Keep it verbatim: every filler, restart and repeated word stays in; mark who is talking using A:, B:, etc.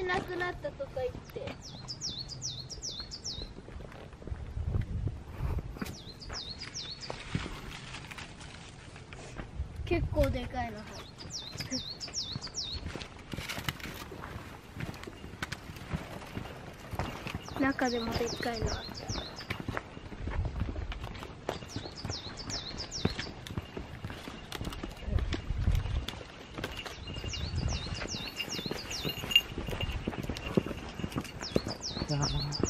A: なくなったとか言って。結構でかいの入ってる。中でもでっかいのあった。
B: いやー